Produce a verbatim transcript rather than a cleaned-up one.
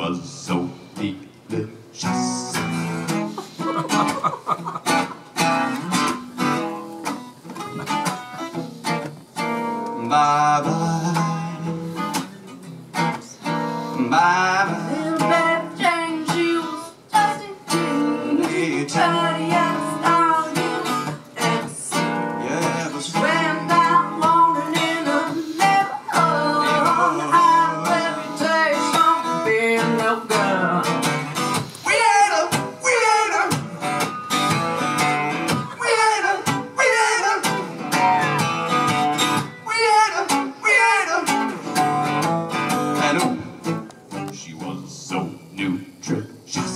was so delicious. Bye-bye. Bye-bye. Little baby Jane, she was just a kid. Tidy and style you and see. Yeah, but She ran down London in a neighborhood on the high reputation for being a little girl. we ate her, we ate her. We ate her, we ate her. We ate her, we ate her. And oh, she was so nutritious.